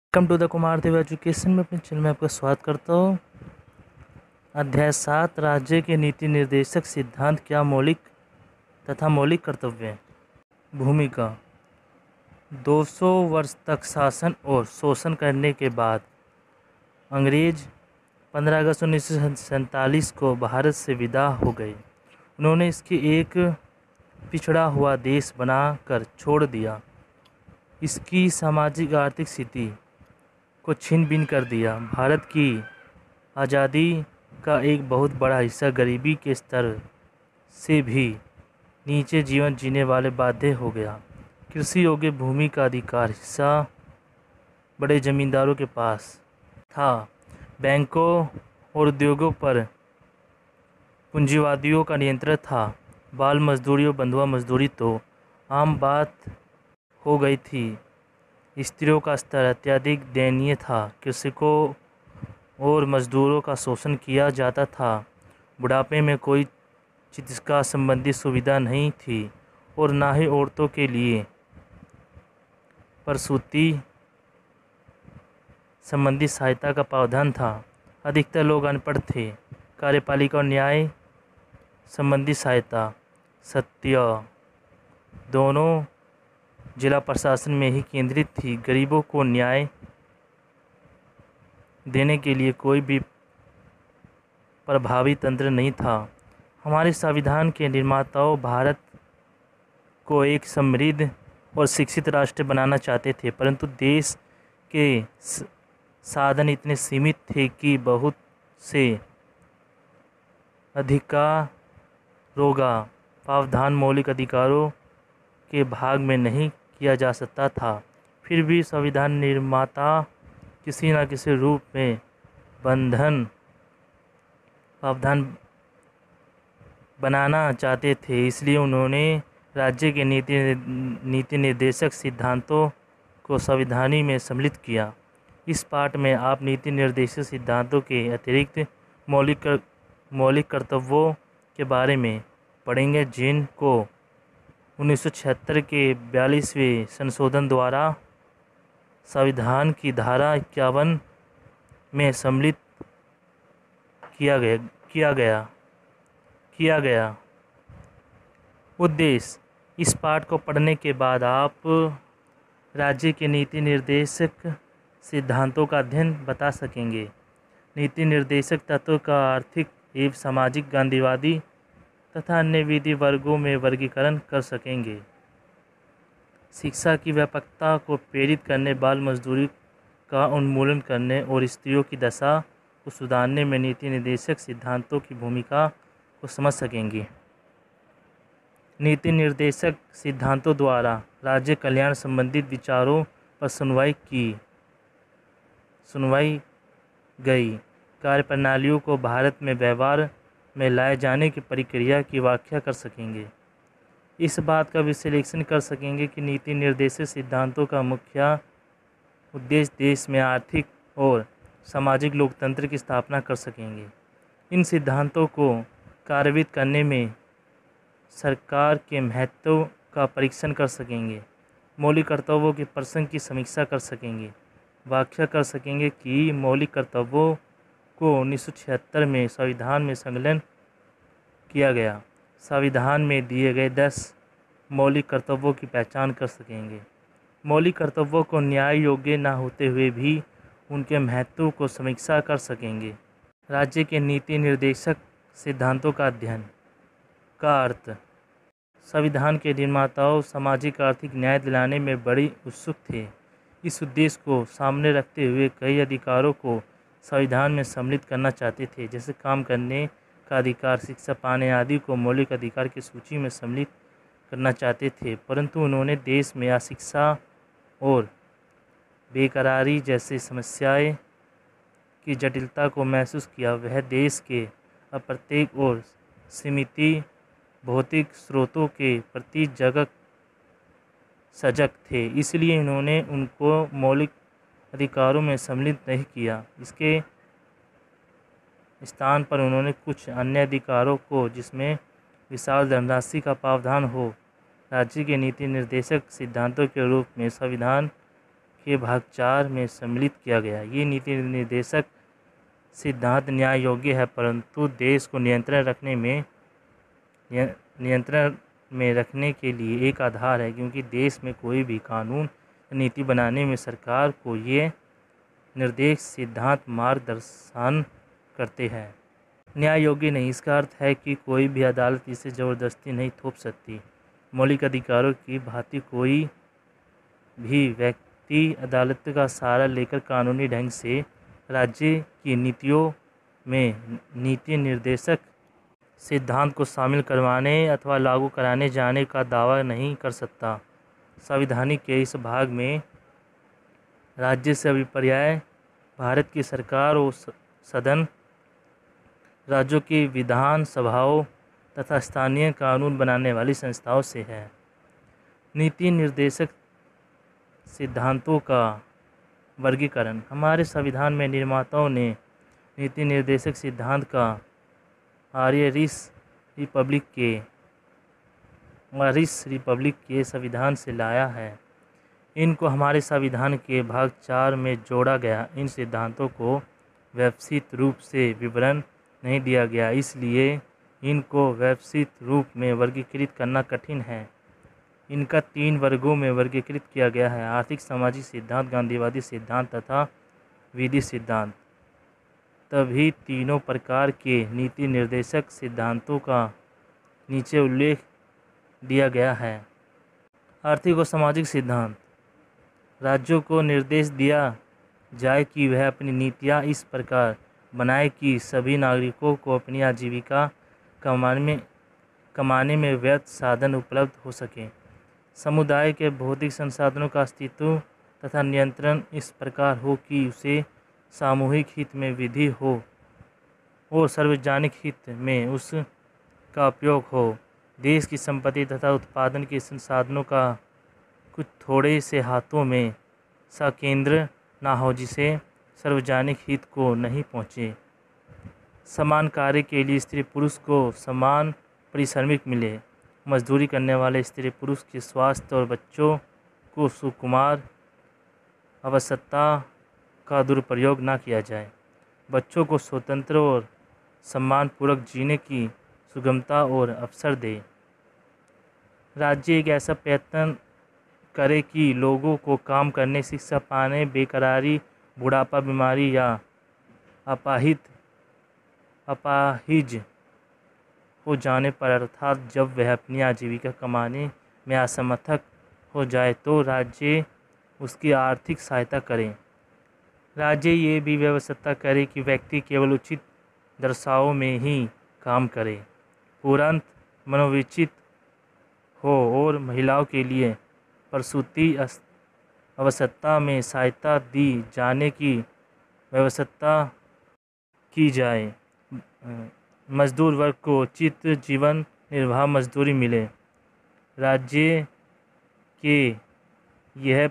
Welcome to the Kumar Dev education में अपने channel में आपका स्वागत करता हूँ। अध्याय 7 राज्य के नीति निर्देशक सिद्धांत क्या मौलिक तथा मौलिक कर्तव्य। भूमिका 200 वर्ष तक शासन और शोषण करने के बाद अंग्रेज 15 अगस्त 1947 को भारत से विदा हो गए। उन्होंने इसकी एक पिछड़ा हुआ देश बनाकर छोड़ दिया। इसकी सामाजिक आर्थिक स्थिति को छीन बीन कर दिया। भारत की आज़ादी का एक बहुत बड़ा हिस्सा गरीबी के स्तर से भी नीचे जीवन जीने वाले बाध्य हो गया। कृषि योग्य भूमि का अधिकार हिस्सा बड़े जमींदारों के पास था। बैंकों और उद्योगों पर पूंजीवादियों का नियंत्रण था। बाल मजदूरी और बंधुआ मजदूरी तो आम बात हो गई थी। स्त्रियों का स्तर अत्यधिक दयनीय था। कृषकों और मजदूरों का शोषण किया जाता था। बुढ़ापे में कोई चिकित्सा संबंधी सुविधा नहीं थी और न ही औरतों के लिए प्रसूति संबंधी सहायता का प्रावधान था। अधिकतर लोग अनपढ़ थे। कार्यपालिका और न्याय संबंधी सहायता सत्य दोनों जिला प्रशासन में ही केंद्रित थी। गरीबों को न्याय देने के लिए कोई भी प्रभावी तंत्र नहीं था। हमारे संविधान के निर्माताओं भारत को एक समृद्ध और शिक्षित राष्ट्र बनाना चाहते थे, परंतु देश के साधन इतने सीमित थे कि बहुत से अधिकारों का प्रावधान मौलिक अधिकारों के भाग में नहीं किया जा सकता था। फिर भी संविधान निर्माता किसी न किसी रूप में प्रावधान बनाना चाहते थे। इसलिए उन्होंने राज्य के नीति निर्देशक सिद्धांतों को संविधान में सम्मिलित किया। इस पाठ में आप नीति निर्देशक सिद्धांतों के अतिरिक्त मौलिक कर्तव्यों के बारे में पढ़ेंगे, जिनको 1976 के 42वें संशोधन द्वारा संविधान की धारा 51 में सम्मिलित किया गया। उद्देश्य: इस पाठ को पढ़ने के बाद आप राज्य के नीति निर्देशक सिद्धांतों का अध्ययन बता सकेंगे। नीति निर्देशक तत्वों का आर्थिक एवं सामाजिक, गांधीवादी तथा अन्य विधि वर्गों में वर्गीकरण कर सकेंगे। शिक्षा की व्यापकता को प्रेरित करने, बाल मजदूरी का उन्मूलन करने और स्त्रियों की दशा को सुधारने में नीति निर्देशक सिद्धांतों की भूमिका को समझ सकेंगे। नीति निर्देशक सिद्धांतों द्वारा राज्य कल्याण संबंधित विचारों पर सुनवाई गई। कार्यप्रणालियों को भारत में व्यवहार में लाए जाने की प्रक्रिया की व्याख्या कर सकेंगे। इस बात का विश्लेषण कर सकेंगे कि नीति निर्देशक सिद्धांतों का मुख्य उद्देश्य देश में आर्थिक और सामाजिक लोकतंत्र की स्थापना कर सकेंगे। इन सिद्धांतों को कार्यान्वित करने में सरकार के महत्व का परीक्षण कर सकेंगे। मौलिक कर्तव्यों के प्रसंग की समीक्षा कर सकेंगे। व्याख्या कर सकेंगे कि मौलिक कर्तव्यों को 1976 में संविधान में संकलन किया गया। संविधान में दिए गए 10 मौलिक कर्तव्यों की पहचान कर सकेंगे। मौलिक कर्तव्यों को न्याय योग्य न होते हुए भी उनके महत्व को समीक्षा कर सकेंगे। राज्य के नीति निर्देशक सिद्धांतों का अध्ययन का अर्थ: संविधान के निर्माताओं सामाजिक आर्थिक न्याय दिलाने में बड़ी उत्सुक थे। इस उद्देश्य को सामने रखते हुए कई अधिकारों को संविधान में सम्मिलित करना चाहते थे, जैसे काम करने का अधिकार, शिक्षा पाने आदि को मौलिक अधिकार की सूची में सम्मिलित करना चाहते थे। परंतु उन्होंने देश में अशिक्षा और बेकरारी जैसी समस्याएं की जटिलता को महसूस किया। वह देश के अप्रत्यक्ष और सीमित भौतिक स्रोतों के प्रति सजग थे। इसलिए उन्होंने उनको मौलिक अधिकारों में सम्मिलित नहीं किया। इसके स्थान पर उन्होंने कुछ अन्य अधिकारों को, जिसमें विशाल धनराशि का प्रावधान हो, राज्य के नीति निर्देशक सिद्धांतों के रूप में संविधान के भाग 4 में सम्मिलित किया गया। ये नीति निर्देशक सिद्धांत न्याय योग्य है, परंतु देश को नियंत्रण में रखने के लिए एक आधार है, क्योंकि देश में कोई भी कानून नीति बनाने में सरकार को ये निर्देश सिद्धांत मार्गदर्शन करते हैं। न्याय योग्य नहीं, इसका अर्थ है कि कोई भी अदालत इसे ज़बरदस्ती नहीं थोप सकती। मौलिक अधिकारों की भांति कोई भी व्यक्ति अदालत का सहारा लेकर कानूनी ढंग से राज्य की नीतियों में नीति निर्देशक सिद्धांत को शामिल करवाने अथवा लागू कराने जाने का दावा नहीं कर सकता। संवैधानिक के इस भाग में राज्य से अभिप्राय भारत की सरकार और सदन, राज्यों की विधान सभाओं तथा स्थानीय कानून बनाने वाली संस्थाओं से है। नीति निर्देशक सिद्धांतों का वर्गीकरण। हमारे संविधान में निर्माताओं ने नीति निर्देशक सिद्धांत का आयरिश रिपब्लिक के संविधान से लाया है। इनको हमारे संविधान के भाग 4 में जोड़ा गया। इन सिद्धांतों को व्यवस्थित रूप से विवरण नहीं दिया गया, इसलिए इनको व्यवस्थित रूप में वर्गीकृत करना कठिन है। इनका 3 वर्गों में वर्गीकृत किया गया है: आर्थिक सामाजिक सिद्धांत, गांधीवादी सिद्धांत तथा विधि सिद्धांत। तभी तीनों प्रकार के नीति निर्देशक सिद्धांतों का नीचे उल्लेख दिया गया है। आर्थिक और सामाजिक सिद्धांत। राज्यों को निर्देश दिया जाए कि वह अपनी नीतियाँ इस प्रकार बनाए कि सभी नागरिकों को अपनी आजीविका कमाने में वैध साधन उपलब्ध हो सकें। समुदाय के भौतिक संसाधनों का अस्तित्व तथा नियंत्रण इस प्रकार हो कि उसे सामूहिक हित में विधि हो और सार्वजनिक हित में उसका उपयोग हो। देश की संपत्ति तथा उत्पादन के संसाधनों का कुछ थोड़े से हाथों में संकेंद्र ना हो, जिसे सार्वजनिक हित को नहीं पहुँचे। समान कार्य के लिए स्त्री पुरुष को समान पारिश्रमिक मिले। मजदूरी करने वाले स्त्री पुरुष के स्वास्थ्य और बच्चों को सुकुमार अवस्था का दुरुपयोग न किया जाए। बच्चों को स्वतंत्र और सम्मानपूर्वक जीने की सुगमता और अवसर दे। राज्य एक ऐसा प्रयत्न करे कि लोगों को काम करने, शिक्षा पाने, बेकरारी, बुढ़ापा, बीमारी या अपाहिज हो जाने पर, अर्थात जब वह अपनी आजीविका कमाने में असमर्थ हो जाए, तो राज्य उसकी आर्थिक सहायता करे। राज्य ये भी व्यवस्था करे कि व्यक्ति केवल उचित दशाओं में ही काम करे, तुरंत मनोविचित हो और महिलाओं के लिए प्रसूति अवस्था में सहायता दी जाने की व्यवस्था की जाए। मजदूर वर्ग को उचित जीवन निर्वाह मजदूरी मिले। राज्य के यह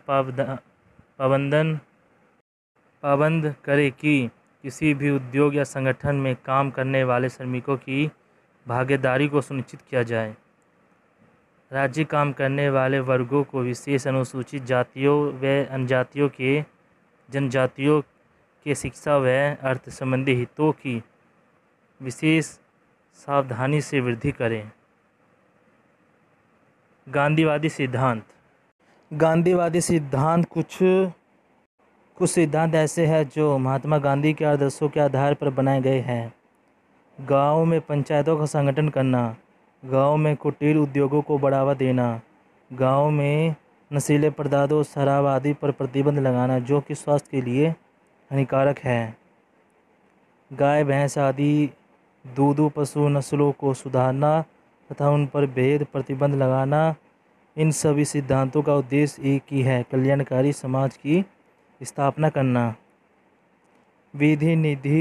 पाबंद करे कि किसी भी उद्योग या संगठन में काम करने वाले श्रमिकों की भागीदारी को सुनिश्चित किया जाए। राज्य काम करने वाले वर्गों को, विशेष अनुसूचित जातियों व जनजातियों के शिक्षा व अर्थ संबंधी हितों की विशेष सावधानी से वृद्धि करें। गांधीवादी सिद्धांत। गांधीवादी सिद्धांत कुछ सिद्धांत ऐसे हैं जो महात्मा गांधी के आदर्शों के आधार पर बनाए गए हैं। गाँव में पंचायतों का संगठन करना, गाँव में कुटीर उद्योगों को बढ़ावा देना, गाँव में नशीले पदार्थों, शराब आदि पर प्रतिबंध लगाना जो कि स्वास्थ्य के लिए हानिकारक है। गाय, भैंस आदि दूधू पशु नस्लों को सुधारना तथा उन पर भेद प्रतिबंध लगाना। इन सभी सिद्धांतों का उद्देश्य एक ही है: कल्याणकारी समाज की स्थापना करना। विधि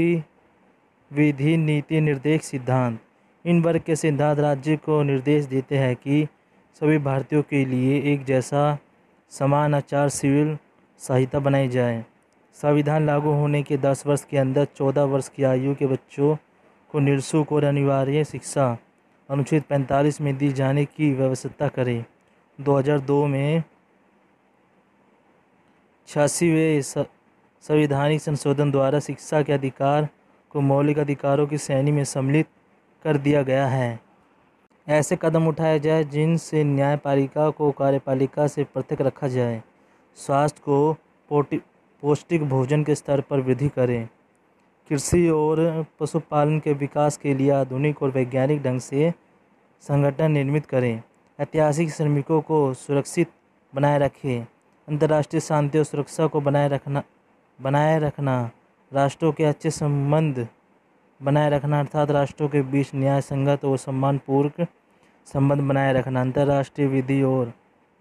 नीति निर्देशक सिद्धांत। इन वर्ग के सिद्धांत राज्य को निर्देश देते हैं कि सभी भारतीयों के लिए एक जैसा समान आचार सिविल संहिता बनाई जाए। संविधान लागू होने के 10 वर्ष के अंदर 14 वर्ष की आयु के बच्चों को निःशुल्क और अनिवार्य शिक्षा अनुच्छेद 45 में दी जाने की व्यवस्था करें। 2002 में 86वें संवैधानिक संशोधन द्वारा शिक्षा के अधिकार को मौलिक अधिकारों की श्रेणी में सम्मिलित कर दिया गया है। ऐसे कदम उठाए जाए जिनसे न्यायपालिका को कार्यपालिका से पृथक रखा जाए, स्वास्थ्य को पौष्टिक भोजन के स्तर पर वृद्धि करें, कृषि और पशुपालन के विकास के लिए आधुनिक और वैज्ञानिक ढंग से संगठन निर्मित करें, ऐतिहासिक श्रमिकों को सुरक्षित बनाए रखें, अंतर्राष्ट्रीय शांति और सुरक्षा को बनाए रखना, राष्ट्रों के अच्छे संबंध बनाए रखना अर्थात राष्ट्रों के बीच न्याय संगत और सम्मानपूर्वक संबंध बनाए रखना, अंतर्राष्ट्रीय विधि और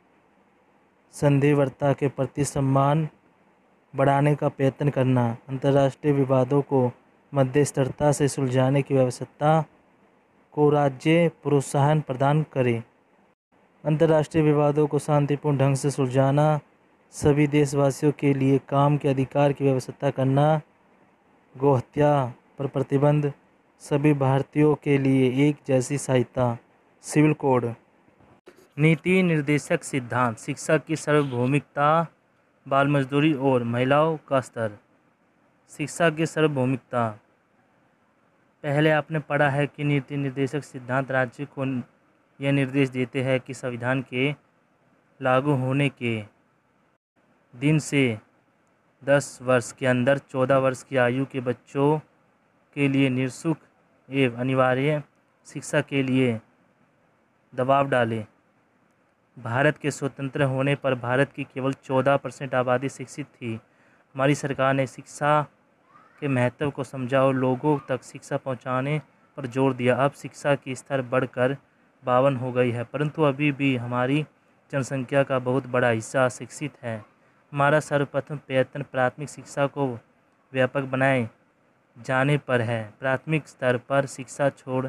संधिवरता के प्रति सम्मान बढ़ाने का प्रयत्न करना, अंतर्राष्ट्रीय विवादों को मध्यस्थता से सुलझाने की व्यवस्था को राज्य प्रोत्साहन प्रदान करे, अंतर्राष्ट्रीय विवादों को शांतिपूर्ण ढंग से सुलझाना, सभी देशवासियों के लिए काम के अधिकार की व्यवस्था करना, गोहत्या पर प्रतिबंध, सभी भारतीयों के लिए एक जैसी सहायता, सिविल कोड। नीति निर्देशक सिद्धांत, शिक्षा की सार्वभौमिकता, बाल मजदूरी और महिलाओं का स्तर। शिक्षा की सार्वभौमिकता। पहले आपने पढ़ा है कि नीति निर्देशक सिद्धांत राज्य को यह निर्देश देते हैं कि संविधान के लागू होने के दिन से 10 वर्ष के अंदर 14 वर्ष की आयु के बच्चों के लिए निःशुल्क एवं अनिवार्य शिक्षा के लिए दबाव डाले। भारत के स्वतंत्र होने पर भारत की केवल 14% आबादी शिक्षित थी। हमारी सरकार ने शिक्षा के महत्व को समझा और लोगों तक शिक्षा पहुंचाने पर जोर दिया। अब शिक्षा की स्तर बढ़कर 52 हो गई है, परंतु अभी भी हमारी जनसंख्या का बहुत बड़ा हिस्सा अशिक्षित है। हमारा सर्वप्रथम प्रयत्न प्राथमिक शिक्षा को व्यापक बनाए जाने पर है। प्राथमिक स्तर पर शिक्षा छोड़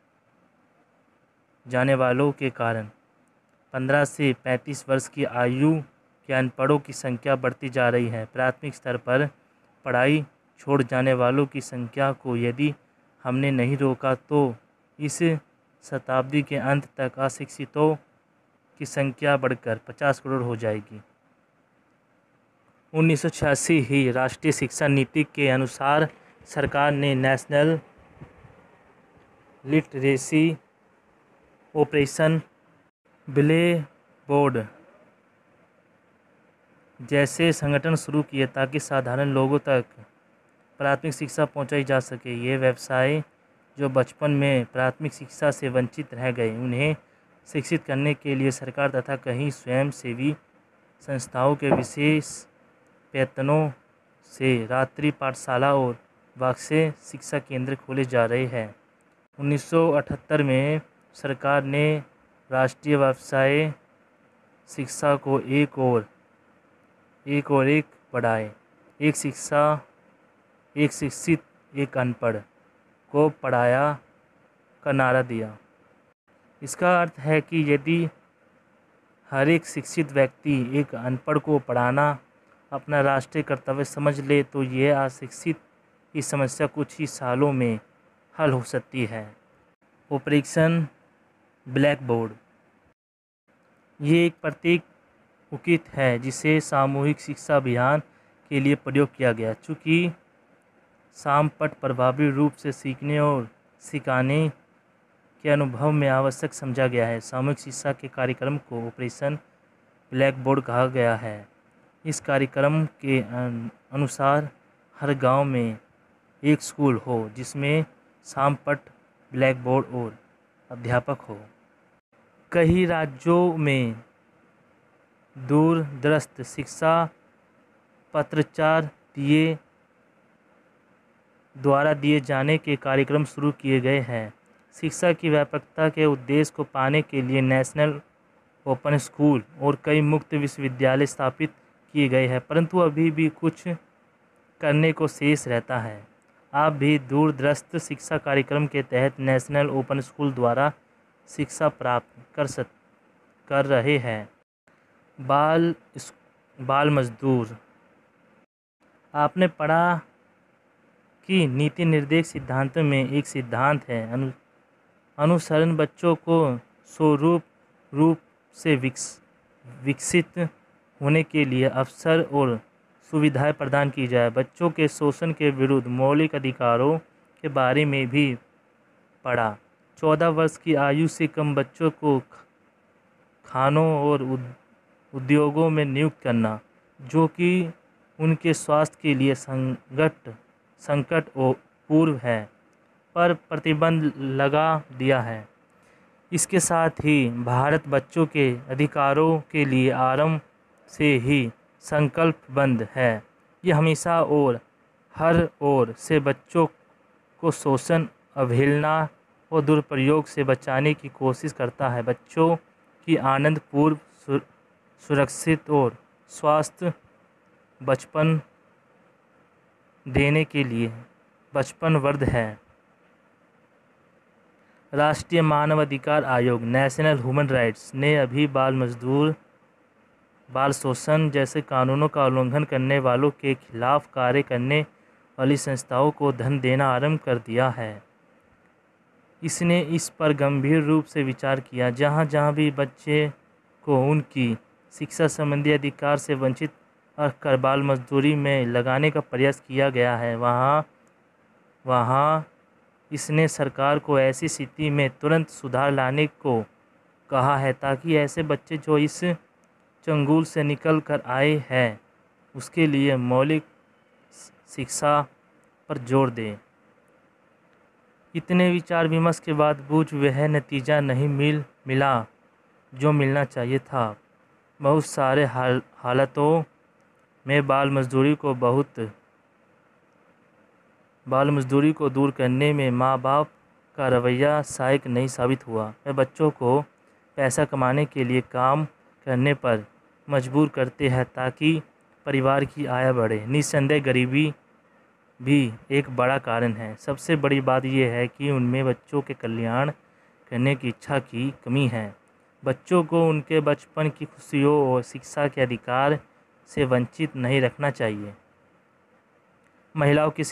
जाने वालों के कारण 15 से 35 वर्ष की आयु के अनपढ़ों की संख्या बढ़ती जा रही है। प्राथमिक स्तर पर पढ़ाई छोड़ जाने वालों की संख्या को यदि हमने नहीं रोका तो इस शताब्दी के अंत तक अशिक्षितों की संख्या बढ़कर 50 करोड़ हो जाएगी। 1986 ही राष्ट्रीय शिक्षा नीति के अनुसार सरकार ने national literacy operation blackboard जैसे संगठन शुरू किए ताकि साधारण लोगों तक प्राथमिक शिक्षा पहुंचाई जा सके। ये व्यवसाय जो बचपन में प्राथमिक शिक्षा से वंचित रह गए उन्हें शिक्षित करने के लिए सरकार तथा कई स्वयंसेवी संस्थाओं के विशेष प्रयत्नों से रात्रि पाठशाला और वात्सल्य शिक्षा केंद्र खोले जा रहे हैं। 1978 में सरकार ने राष्ट्रीय व्यवसाय शिक्षा को एक बढ़ाए, एक शिक्षित एक अनपढ़ को पढ़ाया का नारा दिया। इसका अर्थ है कि यदि हर एक शिक्षित व्यक्ति एक अनपढ़ को पढ़ाना अपना राष्ट्रीय कर्तव्य समझ ले तो यह अशिक्षित की समस्या कुछ ही सालों में हल हो सकती है। ऑपरेशन ब्लैक बोर्ड ये एक प्रतीक उचित है जिसे सामूहिक शिक्षा अभियान के लिए प्रयोग किया गया। चूँकि सामपट प्रभावी रूप से सीखने और सिखाने के अनुभव में आवश्यक समझा गया है, सामूहिक शिक्षा के कार्यक्रम को ऑपरेशन ब्लैक बोर्ड कहा गया है। इस कार्यक्रम के अनुसार हर गांव में एक स्कूल हो जिसमें सामपट ब्लैक बोर्ड और अध्यापक हो। कई राज्यों में दूरदर्श शिक्षा पत्राचार द्वारा दिए जाने के कार्यक्रम शुरू किए गए हैं। शिक्षा की व्यापकता के उद्देश्य को पाने के लिए नेशनल ओपन स्कूल और कई मुक्त विश्वविद्यालय स्थापित किए गए हैं, परंतु अभी भी कुछ करने को शेष रहता है। आप भी दूरदर्श शिक्षा कार्यक्रम के तहत नेशनल ओपन स्कूल द्वारा शिक्षा प्राप्त कर रहे हैं। बाल मजदूर। आपने पढ़ा कि नीति निर्देशक सिद्धांतों में एक सिद्धांत है अनुसरण बच्चों को स्वरूप रूप से विकसित होने के लिए अवसर और सुविधाएं प्रदान की जाए। बच्चों के शोषण के विरुद्ध मौलिक अधिकारों के बारे में भी पढ़ा। 14 वर्ष की आयु से कम बच्चों को खानों और उद्योगों में नियुक्त करना, जो कि उनके स्वास्थ्य के लिए संकट पूर्व है, पर प्रतिबंध लगा दिया है। इसके साथ ही भारत बच्चों के अधिकारों के लिए आरंभ से ही संकल्पबद्ध है। यह हमेशा और हर ओर से बच्चों को शोषण, अवहेलना और दुरुपयोग से बचाने की कोशिश करता है। बच्चों की आनंदपूर्ण, सुरक्षित और स्वस्थ बचपन देने के लिए वचनबद्ध है। राष्ट्रीय मानव अधिकार आयोग नेशनल ह्यूमन राइट्स ने अभी बाल शोषण जैसे कानूनों का उल्लंघन करने वालों के खिलाफ कार्य करने वाली संस्थाओं को धन देना आरंभ कर दिया है। इसने इस पर गंभीर रूप से विचार किया। जहाँ जहाँ भी बच्चे को उनकी शिक्षा संबंधी अधिकार से वंचित रखकर बाल मजदूरी में लगाने का प्रयास किया गया है, वहाँ इसने सरकार को ऐसी स्थिति में तुरंत सुधार लाने को कहा है, ताकि ऐसे बच्चे जो इस चंगुल से निकल कर आए हैं उसके लिए मौलिक शिक्षा पर जोर दें। इतने विचार विमर्श के बाद वह नतीजा नहीं मिला जो मिलना चाहिए था। बहुत सारे हालतों में बाल मजदूरी को दूर करने में माँ बाप का रवैया सहायक नहीं साबित हुआ। वह बच्चों को पैसा कमाने के लिए काम करने पर मजबूर करते हैं ताकि परिवार की आय बढ़े। निस्संदेह गरीबी भी एक बड़ा कारण है। सबसे बड़ी बात यह है कि उनमें बच्चों के कल्याण करने की इच्छा की कमी है। बच्चों को उनके बचपन की खुशियों और शिक्षा के अधिकार से वंचित नहीं रखना चाहिए। महिलाओं की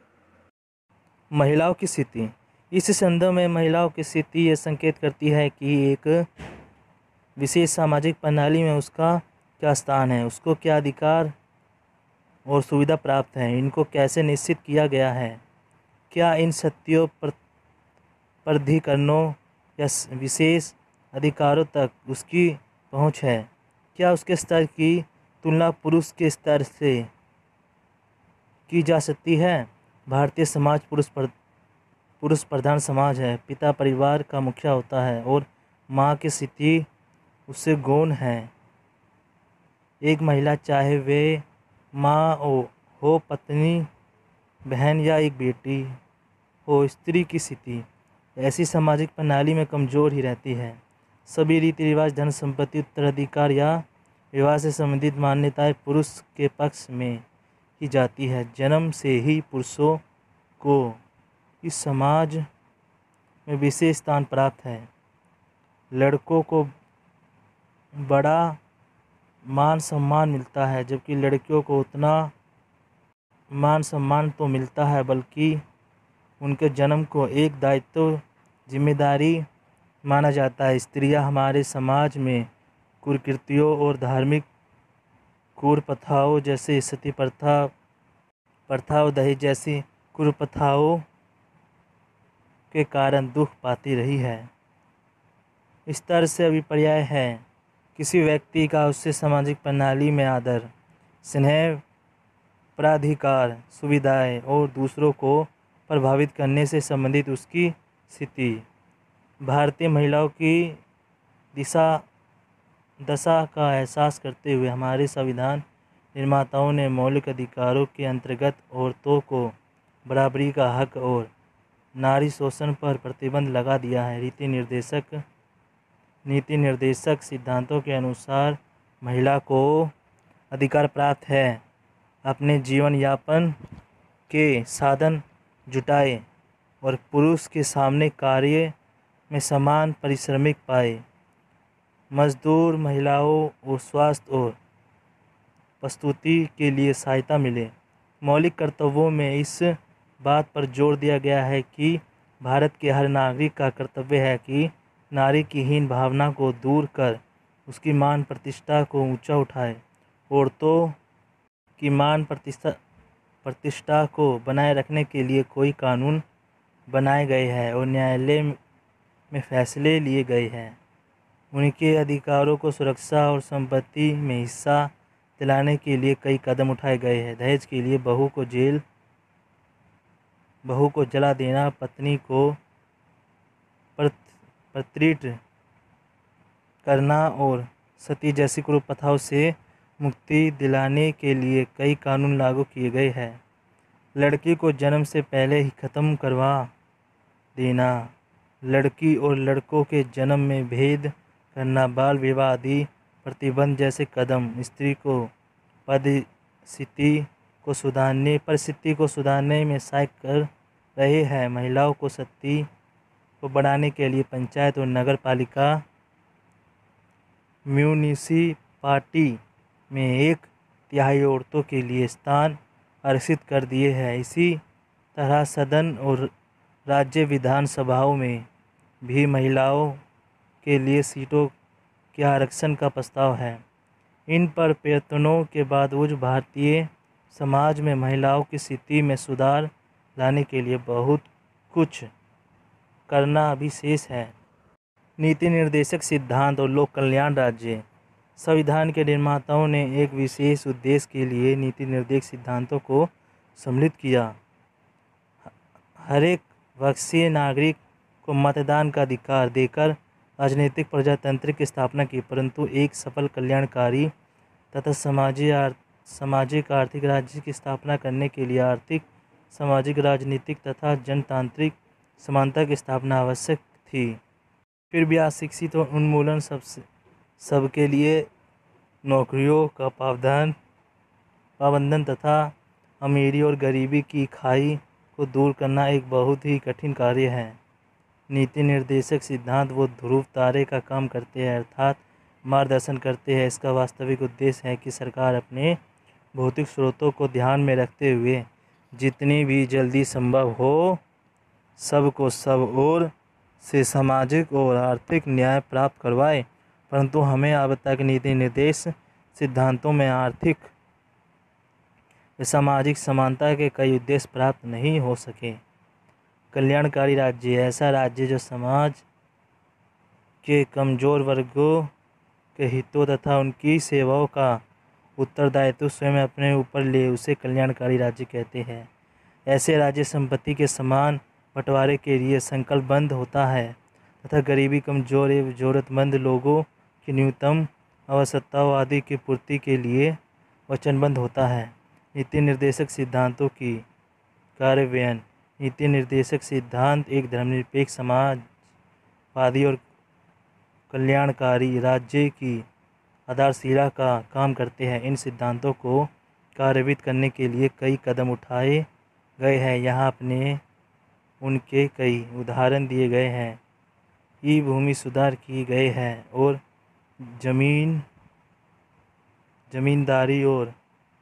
स्थिति इस संदर्भ में महिलाओं की स्थिति यह संकेत करती है कि एक विशेष सामाजिक प्रणाली में उसका क्या स्थान है, उसको क्या अधिकार और सुविधा प्राप्त है, इनको कैसे निश्चित किया गया है। क्या इन सत्यों प्राधिकरणों या विशेष अधिकारों तक उसकी पहुंच है? क्या उसके स्तर की तुलना पुरुष के स्तर से की जा सकती है? भारतीय समाज पुरुष प्रधान समाज है। पिता परिवार का मुखिया होता है और माँ की स्थिति उससे गौण है। एक महिला, चाहे वे माँ हो, पत्नी, बहन या एक बेटी हो, स्त्री की स्थिति ऐसी सामाजिक प्रणाली में कमज़ोर ही रहती है। सभी रीति रिवाज, धन संपत्ति, उत्तराधिकार या विवाह से संबंधित मान्यताएं पुरुष के पक्ष में की जाती है। जन्म से ही पुरुषों को इस समाज में विशेष स्थान प्राप्त है। लड़कों को बड़ा मान सम्मान मिलता है, जबकि लड़कियों को उतना मान सम्मान तो मिलता है, बल्कि उनके जन्म को एक दायित्व, जिम्मेदारी माना जाता है। स्त्रियां हमारे समाज में कुरीतियों और धार्मिक कुप्रथाओं जैसे सती प्रथा और दहेज जैसी कुप्रथाओं के कारण दुख पाती रही है। इस तरह से अभिप्राय है किसी व्यक्ति का उससे सामाजिक प्रणाली में आदर, स्नेह, प्राधिकार, सुविधाएं और दूसरों को प्रभावित करने से संबंधित उसकी स्थिति। भारतीय महिलाओं की दशा का एहसास करते हुए हमारे संविधान निर्माताओं ने मौलिक अधिकारों के अंतर्गत औरतों को बराबरी का हक और नारी शोषण पर प्रतिबंध लगा दिया है। नीति निर्देशक सिद्धांतों के अनुसार महिला को अधिकार प्राप्त है अपने जीवन यापन के साधन जुटाए और पुरुष के सामने कार्य में समान पारिश्रमिक पाए। मजदूर महिलाओं और स्वास्थ्य और प्रस्तुति के लिए सहायता मिले। मौलिक कर्तव्यों में इस बात पर जोर दिया गया है कि भारत के हर नागरिक का कर्तव्य है कि नारी की हीन भावना को दूर कर उसकी मान प्रतिष्ठा को ऊंचा उठाए। औरतों की मान प्रतिष्ठा को बनाए रखने के लिए कई कानून बनाए गए हैं और न्यायालय में फैसले लिए गए हैं। उनके अधिकारों को सुरक्षा और संपत्ति में हिस्सा दिलाने के लिए कई कदम उठाए गए हैं। दहेज के लिए बहू को जला देना, पत्नी को प्रताड़ित करना और सती जैसी क्रूर प्रथाओं से मुक्ति दिलाने के लिए कई कानून लागू किए गए हैं। लड़की को जन्म से पहले ही खत्म करवा देना, लड़की और लड़कों के जन्म में भेद करना, बाल विवाह आदि प्रतिबंध जैसे कदम स्त्री को परिस्थिति को सुधारने में सहायक कर रहे हैं। महिलाओं को शक्ति को बढ़ाने के लिए पंचायत और नगर पालिका म्यूनिसिपालिटी में 1/3 औरतों के लिए स्थान आरक्षित कर दिए हैं। इसी तरह सदन और राज्य विधानसभाओं में भी महिलाओं के लिए सीटों के आरक्षण का प्रस्ताव है। इन परिवर्तनों के बावजूद भारतीय समाज में महिलाओं की स्थिति में सुधार लाने के लिए बहुत कुछ करना अभी शेष है। नीति निर्देशक सिद्धांत और लोक कल्याण। राज्य संविधान के निर्माताओं ने एक विशेष उद्देश्य के लिए नीति निर्देशक सिद्धांतों को सम्मिलित किया। हर एक वर्षीय नागरिक को मतदान का अधिकार देकर राजनीतिक प्रजातंत्र की स्थापना की, परंतु एक सफल कल्याणकारी तथा सामाजिक आर्थिक राज्य की स्थापना करने के लिए आर्थिक, सामाजिक, राजनीतिक तथा जनतांत्रिक समानता की स्थापना आवश्यक थी। फिर भी आज शिक्षित और उन्मूलन सबके लिए नौकरियों का पाबंधन तथा अमीरी और गरीबी की खाई को दूर करना एक बहुत ही कठिन कार्य है। नीति निर्देशक सिद्धांत वो ध्रुव तारे का काम करते हैं, अर्थात मार्गदर्शन करते हैं। इसका वास्तविक उद्देश्य है कि सरकार अपने भौतिक स्रोतों को ध्यान में रखते हुए जितनी भी जल्दी संभव हो सबको सब ओर से सामाजिक और आर्थिक न्याय प्राप्त करवाए। परंतु हमें अब तक नीति निर्देश सिद्धांतों में आर्थिक व सामाजिक समानता के कई उद्देश्य प्राप्त नहीं हो सके। कल्याणकारी राज्य ऐसा राज्य जो समाज के कमजोर वर्गों के हितों तथा उनकी सेवाओं का उत्तरदायित्व स्वयं अपने ऊपर ले, उसे कल्याणकारी राज्य कहते हैं। ऐसे राज्य संपत्ति के समान बंटवारे के लिए संकल्पबद्ध होता है तथा गरीबी, कमजोर एवं जरूरतमंद लोगों की न्यूनतम आवश्यकताओं आदि की पूर्ति के लिए वचनबद्ध होता है। नीति निर्देशक सिद्धांतों की कार्यान्वयन। नीति निर्देशक सिद्धांत एक धर्मनिरपेक्ष, समाजवादी और कल्याणकारी राज्य की आधारशिला का काम करते हैं। इन सिद्धांतों को कार्यान्वित करने के लिए कई कदम उठाए गए हैं। यहाँ अपने उनके कई उदाहरण दिए गए हैं। भूमि सुधार किए गए हैं और जमींदारी और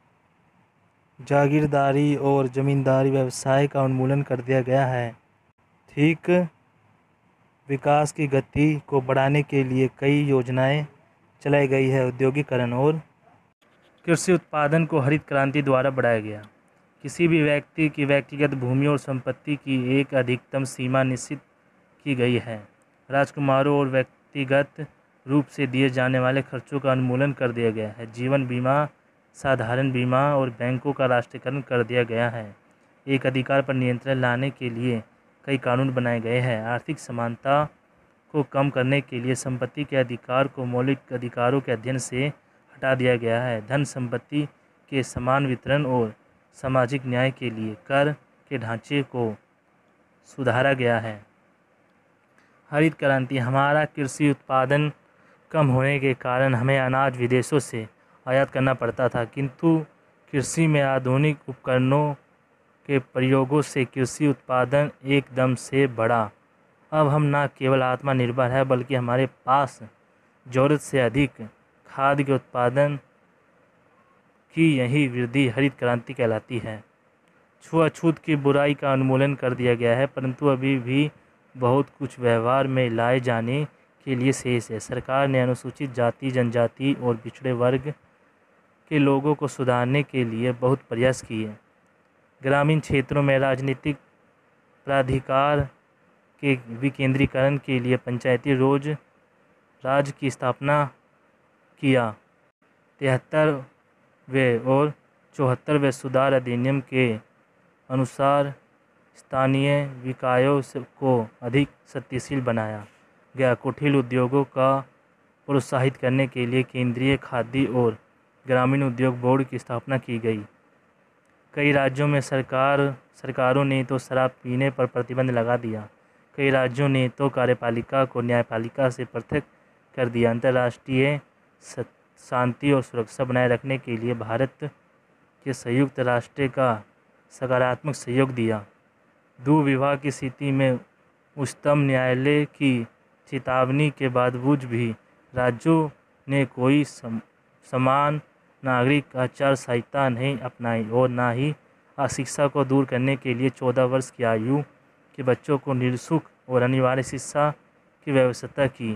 जागीरदारी और जमींदारी व्यवसाय का उन्मूलन कर दिया गया है। ठीक विकास की गति को बढ़ाने के लिए कई योजनाएं चलाई गई है। औद्योगिकरण और कृषि उत्पादन को हरित क्रांति द्वारा बढ़ाया गया। किसी भी व्यक्ति की व्यक्तिगत भूमि और संपत्ति की एक अधिकतम सीमा निश्चित की गई है। राजकुमारों और व्यक्तिगत रूप से दिए जाने वाले खर्चों का उन्मूलन कर दिया गया है। जीवन बीमा, साधारण बीमा और बैंकों का राष्ट्रीयकरण कर दिया गया है। एक अधिकार पर नियंत्रण लाने के लिए कई कानून बनाए गए हैं। आर्थिक समानता को कम करने के लिए संपत्ति के अधिकार को मौलिक अधिकारों के अध्ययन से हटा दिया गया है। धन संपत्ति के समान वितरण और सामाजिक न्याय के लिए कर के ढांचे को सुधारा गया है। हरित क्रांति। हमारा कृषि उत्पादन कम होने के कारण हमें अनाज विदेशों से आयात करना पड़ता था, किंतु कृषि में आधुनिक उपकरणों के प्रयोगों से कृषि उत्पादन एकदम से बढ़ा। अब हम न केवल आत्मनिर्भर है बल्कि हमारे पास ज़रूरत से अधिक खाद्य के उत्पादन की यही वृद्धि हरित क्रांति कहलाती है। छुआछूत की बुराई का उन्मूलन कर दिया गया है, परंतु अभी भी बहुत कुछ व्यवहार में लाए जाने के लिए शेष है। सरकार ने अनुसूचित जाति, जनजाति और पिछड़े वर्ग के लोगों को सुधारने के लिए बहुत प्रयास किए। ग्रामीण क्षेत्रों में राजनीतिक प्राधिकार के विकेंद्रीकरण के लिए पंचायती राज की स्थापना किया। 73वें और 74वें सुधार अधिनियम के अनुसार स्थानीय निकायों को अधिक शक्तिशाली बनाया गया। कुटीर उद्योगों का प्रोत्साहित करने के लिए केंद्रीय खाद्य और ग्रामीण उद्योग बोर्ड की स्थापना की गई। कई राज्यों में सरकारों ने तो शराब पीने पर प्रतिबंध लगा दिया। कई राज्यों ने तो कार्यपालिका को न्यायपालिका से पृथक कर दिया। अंतर्राष्ट्रीय शांति और सुरक्षा बनाए रखने के लिए भारत के संयुक्त राष्ट्र का सकारात्मक सहयोग दिया। दुर्व्यवहार की स्थिति में उच्चतम न्यायालय की चेतावनी के बावजूद भी राज्यों ने कोई समान नागरिक आचार संहिता नहीं अपनाई और न ही अशिक्षा को दूर करने के लिए 14 वर्ष की आयु के बच्चों को निःशुल्क और अनिवार्य शिक्षा की व्यवस्था की।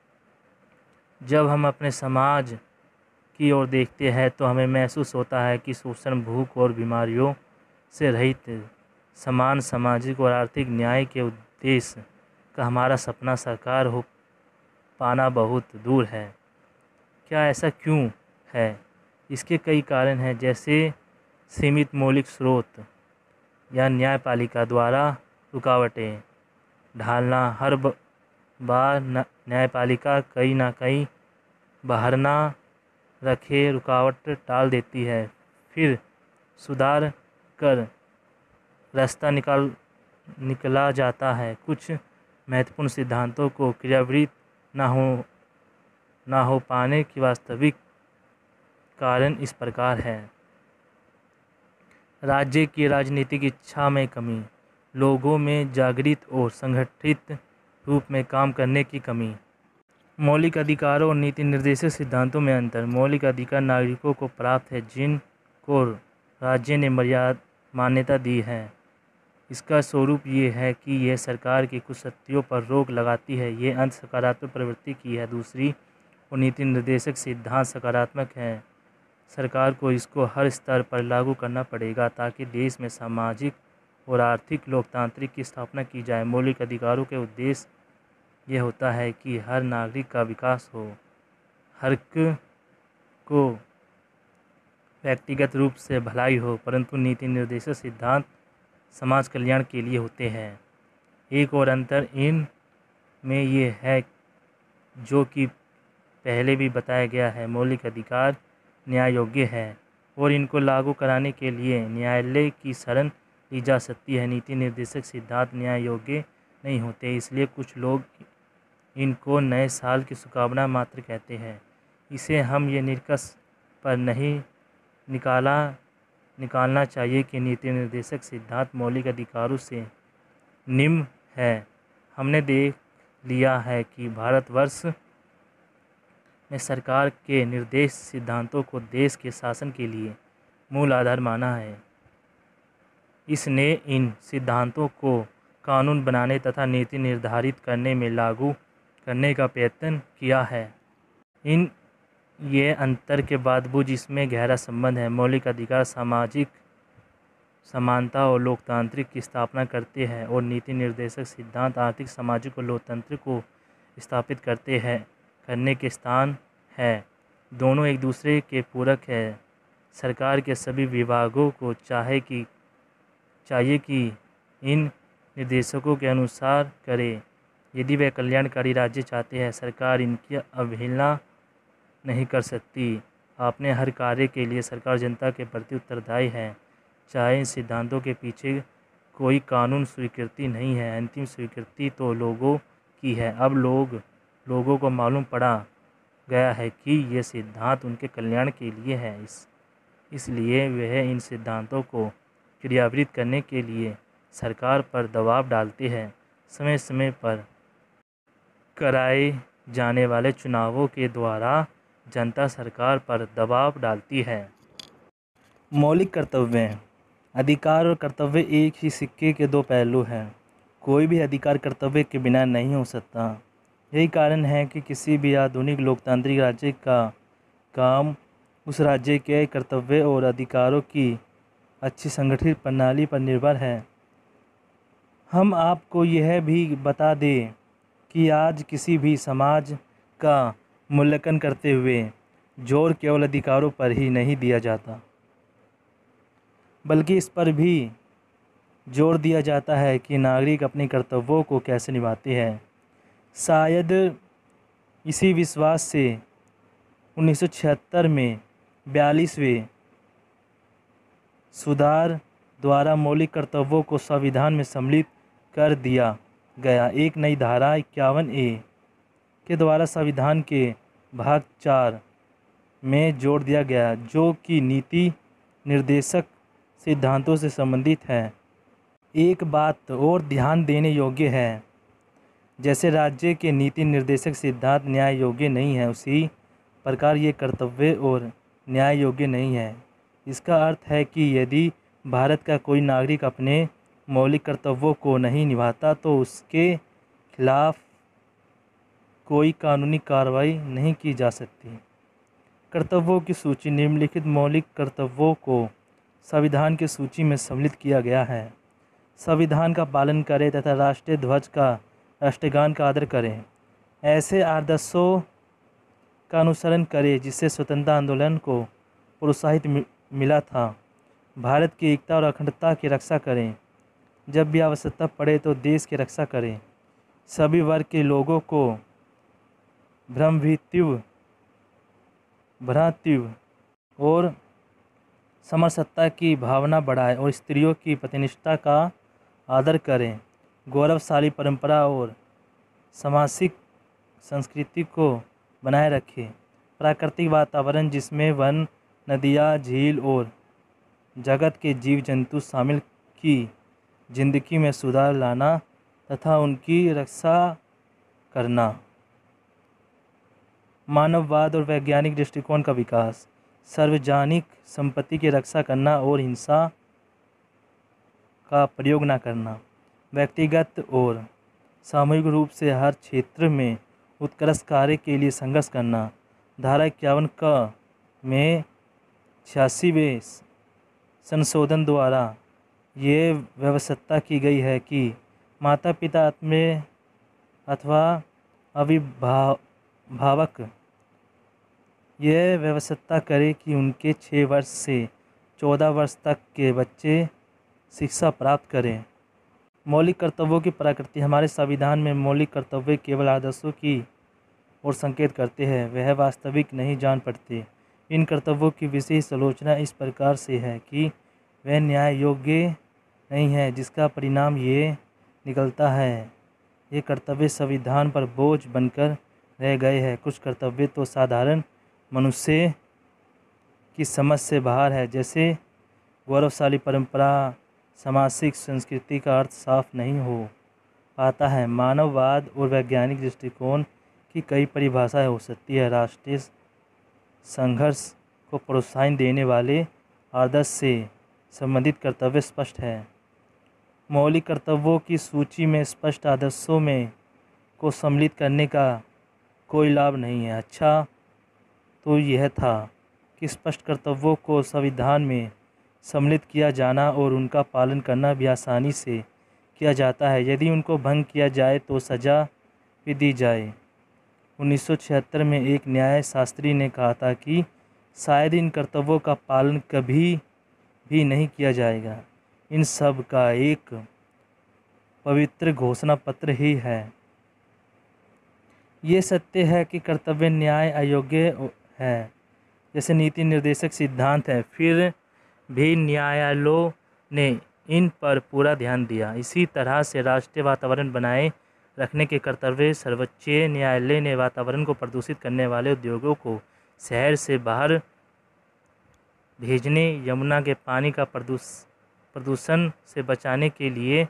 जब हम अपने समाज की ओर देखते हैं तो हमें महसूस होता है कि शोषण, भूख और बीमारियों से रहित समान सामाजिक और आर्थिक न्याय के उद्देश्य का हमारा सपना साकार हो पाना बहुत दूर है। क्या ऐसा क्यों है? इसके कई कारण हैं, जैसे सीमित मौलिक स्रोत या न्यायपालिका द्वारा रुकावटें ढालना। हर बार न्यायपालिका कहीं ना कहीं बहाना रखे रुकावट टाल देती है, फिर सुधार कर रास्ता निकला जाता है। कुछ महत्वपूर्ण सिद्धांतों को क्रियान्वित न हो पाने की वास्तविक कारण इस प्रकार है। राज्य की राजनीतिक इच्छा में कमी, लोगों में जागृत और संगठित रूप में काम करने की कमी, मौलिक अधिकारों और नीति निर्देशक सिद्धांतों में अंतर। मौलिक अधिकार नागरिकों को प्राप्त है जिनको राज्य ने मान्यता दी है। इसका स्वरूप ये है कि यह सरकार की कुछ शक्तियों पर रोक लगाती है। ये अंत सकारात्मक प्रवृत्ति की है। दूसरी और नीति निर्देशक सिद्धांत सकारात्मक है। सरकार को इसको हर स्तर पर लागू करना पड़ेगा ताकि देश में सामाजिक और आर्थिक लोकतांत्रिक की स्थापना की जाए। मौलिक अधिकारों के उद्देश्य यह होता है कि हर नागरिक का विकास हो, हर को व्यक्तिगत रूप से भलाई हो, परंतु नीति निर्देशक सिद्धांत समाज कल्याण के लिए होते हैं। एक और अंतर इन में ये है जो कि पहले भी बताया गया है, मौलिक अधिकार न्याय योग्य है और इनको लागू कराने के लिए न्यायालय की शरण ली जा सकती है। नीति निर्देशक सिद्धांत न्याय योग्य नहीं होते, इसलिए कुछ लोग इनको नए साल की शुभकामना मात्र कहते हैं। इसे हम ये निष्कर्ष पर नहीं निकालना चाहिए कि नीति निर्देशक सिद्धांत मौलिक अधिकारों से निम्न है। हमने देख लिया है कि भारतवर्ष ने सरकार के निर्देश सिद्धांतों को देश के शासन के लिए मूल आधार माना है। इसने इन सिद्धांतों को कानून बनाने तथा नीति निर्धारित करने में लागू करने का प्रयत्न किया है। ये अंतर के बावजूद इसमें गहरा संबंध है। मौलिक अधिकार सामाजिक समानता और लोकतांत्रिक की स्थापना करते हैं और नीति निर्देशक सिद्धांत आर्थिक, सामाजिक और लोकतंत्र को स्थापित करने के स्थान है। दोनों एक दूसरे के पूरक हैं। सरकार के सभी विभागों को चाहिए कि इन निर्देशकों के अनुसार करे। यदि वे कल्याणकारी राज्य चाहते हैं, सरकार इनकी अवहेलना नहीं कर सकती। अपने हर कार्य के लिए सरकार जनता के प्रति उत्तरदायी है, चाहे इन सिद्धांतों के पीछे कोई कानून स्वीकृति नहीं है। अंतिम स्वीकृति तो लोगों की है। अब लोगों को मालूम पड़ा गया है कि ये सिद्धांत उनके कल्याण के लिए है, इसलिए वह इन सिद्धांतों को क्रियान्वित करने के लिए सरकार पर दबाव डालते हैं। समय समय पर कराए जाने वाले चुनावों के द्वारा जनता सरकार पर दबाव डालती है। मौलिक कर्तव्य, अधिकार और कर्तव्य एक ही सिक्के के दो पहलू हैं। कोई भी अधिकार कर्तव्य के बिना नहीं हो सकता। यही कारण है कि किसी भी आधुनिक लोकतांत्रिक राज्य का काम उस राज्य के कर्तव्य और अधिकारों की अच्छी संगठित प्रणाली पर निर्भर है। हम आपको यह भी बता दें कि आज किसी भी समाज का मूल्यांकन करते हुए जोर केवल अधिकारों पर ही नहीं दिया जाता, बल्कि इस पर भी जोर दिया जाता है कि नागरिक अपने कर्तव्यों को कैसे निभाते हैं। शायद इसी विश्वास से 1976 में 42वें सुधार द्वारा मौलिक कर्तव्यों को संविधान में सम्मिलित कर दिया गया। एक नई धारा 51A के द्वारा संविधान के भाग 4 में जोड़ दिया गया, जो कि नीति निर्देशक सिद्धांतों से संबंधित है। एक बात और ध्यान देने योग्य है, जैसे राज्य के नीति निर्देशक सिद्धांत न्याय योग्य नहीं है, उसी प्रकार ये कर्तव्य और न्याय योग्य नहीं है। इसका अर्थ है कि यदि भारत का कोई नागरिक अपने मौलिक कर्तव्यों को नहीं निभाता तो उसके खिलाफ कोई कानूनी कार्रवाई नहीं की जा सकती। कर्तव्यों की सूची। निम्नलिखित मौलिक कर्तव्यों को संविधान की सूची में सम्मिलित किया गया है। संविधान का पालन करें तथा राष्ट्रीय ध्वज का राष्ट्रगान का आदर करें। ऐसे आदर्शों का अनुसरण करें जिससे स्वतंत्रता आंदोलन को प्रोत्साहित मिला था। भारत की एकता और अखंडता की रक्षा करें। जब भी आवश्यकता पड़े तो देश की रक्षा करें। सभी वर्ग के लोगों को भ्रातृत्व और समरसत्ता की भावना बढ़ाएं और स्त्रियों की प्रतिष्ठा का आदर करें। गौरवशाली परंपरा और सामाजिक संस्कृति को बनाए रखें। प्राकृतिक वातावरण जिसमें वन, नदियाँ, झील और जगत के जीव जंतु शामिल की जिंदगी में सुधार लाना तथा उनकी रक्षा करना। मानववाद और वैज्ञानिक दृष्टिकोण का विकास। सार्वजनिक संपत्ति की रक्षा करना और हिंसा का प्रयोग न करना। व्यक्तिगत और सामूहिक रूप से हर क्षेत्र में उत्कृष्ट कार्य के लिए संघर्ष करना। धारा 51 में 86वें संशोधन द्वारा ये व्यवस्था की गई है कि माता पिता अथवा अभिभावक यह व्यवस्था करें कि उनके 6 वर्ष से 14 वर्ष तक के बच्चे शिक्षा प्राप्त करें। मौलिक कर्तव्यों की प्रकृति। हमारे संविधान में मौलिक कर्तव्य केवल आदर्शों की ओर संकेत करते हैं, वह वास्तविक नहीं जान पड़ते। इन कर्तव्यों की विशेष आलोचना इस प्रकार से है कि वह न्याय योग्य नहीं है, जिसका परिणाम ये निकलता है ये कर्तव्य संविधान पर बोझ बनकर रह गए हैं। कुछ कर्तव्य तो साधारण मनुष्य की समझ से बाहर है, जैसे गौरवशाली परंपरा, सामाजिक संस्कृति का अर्थ साफ नहीं हो पाता है। मानववाद और वैज्ञानिक दृष्टिकोण की कई परिभाषाएं हो सकती है। राष्ट्रीय संघर्ष को प्रोत्साहन देने वाले आदर्श से संबंधित कर्तव्य स्पष्ट है। मौलिक कर्तव्यों की सूची में स्पष्ट आदर्शों में को सम्मिलित करने का कोई लाभ नहीं है। अच्छा तो यह था कि स्पष्ट कर्तव्यों को संविधान में सम्मिलित किया जाना और उनका पालन करना भी आसानी से किया जाता है। यदि उनको भंग किया जाए तो सज़ा भी दी जाए। 1976 में एक न्याय शास्त्री ने कहा था कि शायद इन कर्तव्यों का पालन कभी भी नहीं किया जाएगा। इन सब का एक पवित्र घोषणा पत्र ही है। ये सत्य है कि कर्तव्य न्याय अयोग्य है, जैसे नीति निर्देशक सिद्धांत है, फिर भी न्यायालयों ने इन पर पूरा ध्यान दिया। इसी तरह से राष्ट्रीय वातावरण बनाए रखने के कर्तव्य। सर्वोच्च न्यायालय ने वातावरण को प्रदूषित करने वाले उद्योगों को शहर से बाहर भेजने, यमुना के पानी का प्रदूषण से बचाने के लिए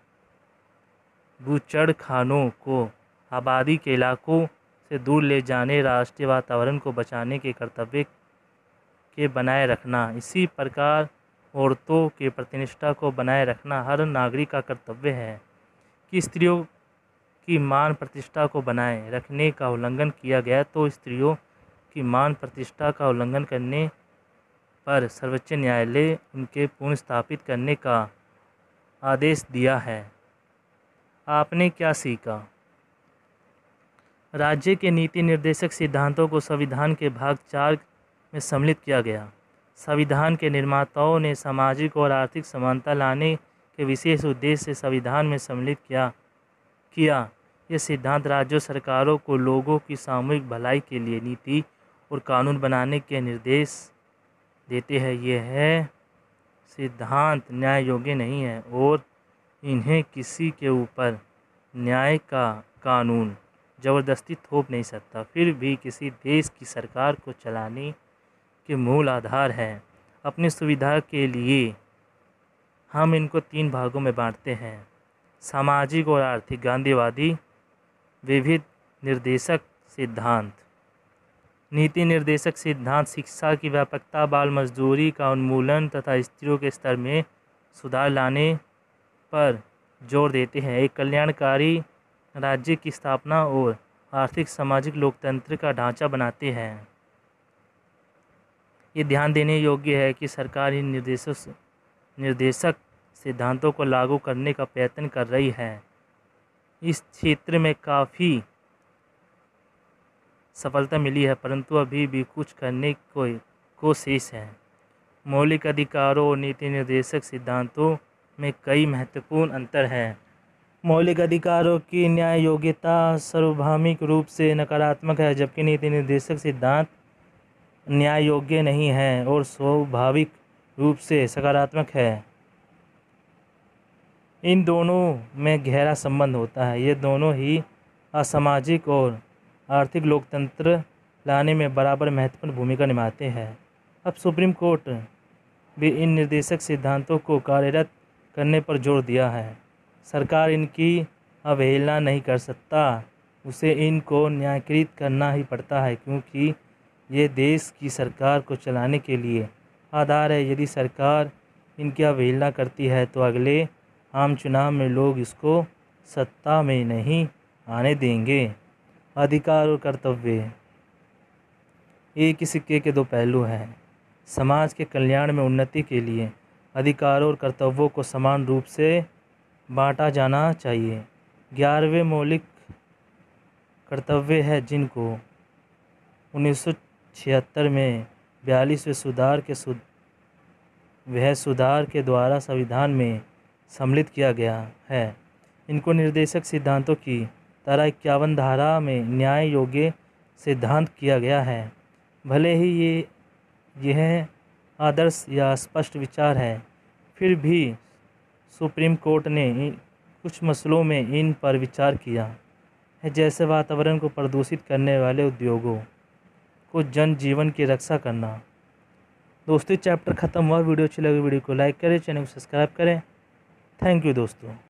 बूचड़खानों को आबादी के इलाकों से दूर ले जाने, राष्ट्रीय वातावरण को बचाने के कर्तव्य के बनाए रखना। इसी प्रकार औरतों के प्रतिष्ठा को बनाए रखना हर नागरिक का कर्तव्य है। कि स्त्रियों की मान प्रतिष्ठा को बनाए रखने का उल्लंघन किया गया तो स्त्रियों की मान प्रतिष्ठा का उल्लंघन करने पर सर्वोच्च न्यायालय उनके पुनर्स्थापित करने का आदेश दिया है। आपने क्या सीखा? राज्य के नीति निर्देशक सिद्धांतों को संविधान के भाग 4 में सम्मिलित किया गया। संविधान के निर्माताओं ने सामाजिक और आर्थिक समानता लाने के विशेष उद्देश्य से संविधान में सम्मिलित किया। ये सिद्धांत राज्य सरकारों को लोगों की सामूहिक भलाई के लिए नीति और कानून बनाने के निर्देश देते हैं। यह सिद्धांत न्याय योग्य नहीं है और इन्हें किसी के ऊपर न्याय का कानून ज़बरदस्ती थोप नहीं सकता। फिर भी किसी देश की सरकार को चलाने के मूल आधार है। अपनी सुविधा के लिए हम इनको 3 भागों में बांटते हैं: सामाजिक और आर्थिक, गांधीवादी, विविध निर्देशक सिद्धांत। नीति निर्देशक सिद्धांत शिक्षा की व्यापकता, बाल मजदूरी का उन्मूलन तथा स्त्रियों के स्तर में सुधार लाने पर जोर देते हैं। एक कल्याणकारी राज्य की स्थापना और आर्थिक सामाजिक लोकतंत्र का ढांचा बनाते हैं। ये ध्यान देने योग्य है कि सरकार इन निर्देशक सिद्धांतों को लागू करने का प्रयत्न कर रही है। इस क्षेत्र में काफ़ी सफलता मिली है, परंतु अभी भी कुछ करने को शेष है। मौलिक अधिकारों और नीति निर्देशक सिद्धांतों में कई महत्वपूर्ण अंतर हैं। मौलिक अधिकारों की न्याय योग्यता सार्वभौमिक रूप से नकारात्मक है, जबकि नीति निर्देशक सिद्धांत न्याय योग्य नहीं है और स्वाभाविक रूप से सकारात्मक है। इन दोनों में गहरा संबंध होता है। ये दोनों ही असामाजिक और आर्थिक लोकतंत्र लाने में बराबर महत्वपूर्ण भूमिका निभाते हैं। अब सुप्रीम कोर्ट भी इन निर्देशक सिद्धांतों को कार्यरत करने पर जोर दिया है। सरकार इनकी अवहेलना नहीं कर सकता, उसे इनको न्यायीकृत करना ही पड़ता है, क्योंकि ये देश की सरकार को चलाने के लिए आधार है। यदि सरकार इनकी अवहेलना करती है तो अगले आम चुनाव में लोग इसको सत्ता में नहीं आने देंगे। अधिकार और कर्तव्य एक ही सिक्के के 2 पहलू हैं। समाज के कल्याण में उन्नति के लिए अधिकारों और कर्तव्यों को समान रूप से बांटा जाना चाहिए। 11वें मौलिक कर्तव्य है जिनको 1976 में 42वें सुधार के द्वारा संविधान में सम्मिलित किया गया है। इनको निर्देशक सिद्धांतों की तरह 51 धारा में न्याय योग्य सिद्धांत किया गया है। भले ही यह आदर्श या स्पष्ट विचार है, फिर भी सुप्रीम कोर्ट ने कुछ मसलों में इन पर विचार किया है, जैसे वातावरण को प्रदूषित करने वाले उद्योगों को जनजीवन की रक्षा करना। दोस्तों, चैप्टर ख़त्म हुआ। वीडियो अच्छी लगी वीडियो को लाइक करें, चैनल को सब्सक्राइब करें। थैंक यू दोस्तों।